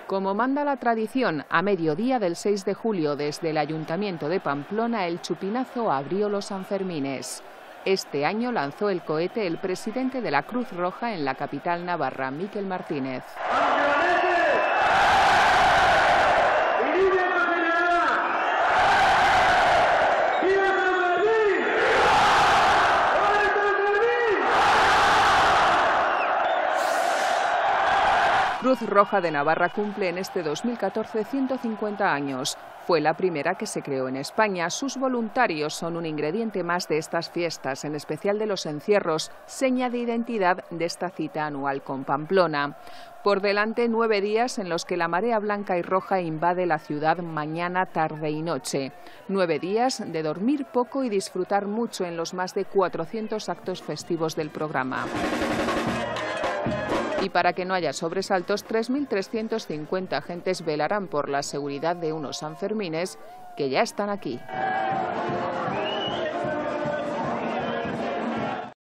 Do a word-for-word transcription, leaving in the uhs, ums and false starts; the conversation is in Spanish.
Como manda la tradición, a mediodía del seis de julio desde el Ayuntamiento de Pamplona el chupinazo abrió los Sanfermines. Este año lanzó el cohete el presidente de la Cruz Roja en la capital navarra, Miquel Martínez. Cruz Roja de Navarra cumple en este dos mil catorce ciento cincuenta años. Fue la primera que se creó en España. Sus voluntarios son un ingrediente más de estas fiestas, en especial de los encierros, seña de identidad de esta cita anual con Pamplona. Por delante, nueve días en los que la marea blanca y roja invade la ciudad mañana, tarde y noche. Nueve días de dormir poco y disfrutar mucho en los más de cuatrocientos actos festivos del programa. Y para que no haya sobresaltos, tres mil trescientos cincuenta agentes velarán por la seguridad de unos Sanfermines que ya están aquí.